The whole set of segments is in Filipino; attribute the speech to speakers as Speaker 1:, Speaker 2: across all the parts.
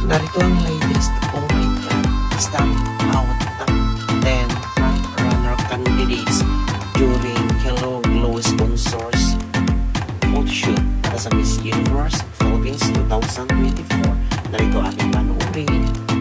Speaker 1: Narito ang latest, oh my god, stand out top 10 front-runner candidates during Hello Glow Sponsors photoshoot para sa Miss Universe Philippines 2024. Narito ating panoorin.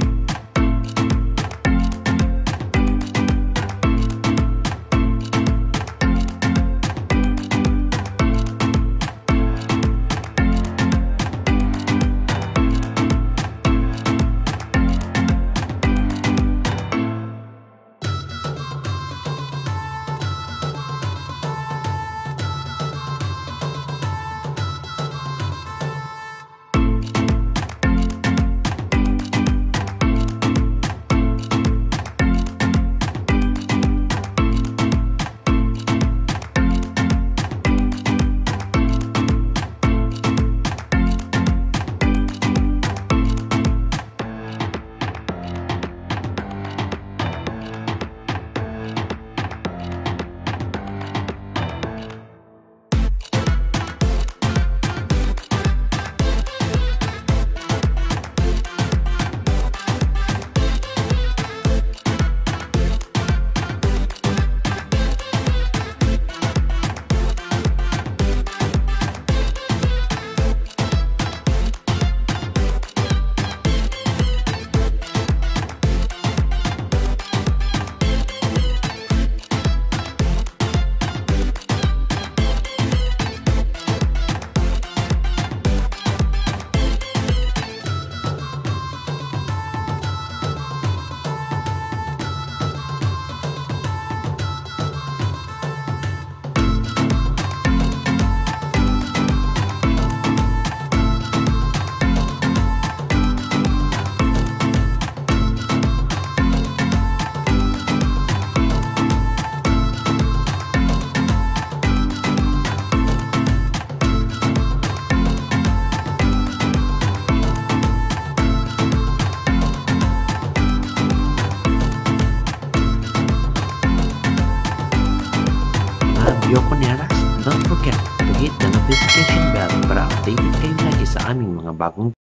Speaker 2: Yokoneras, don't forget to hit the notification bell para updated kayo lagi sa aming mga bagong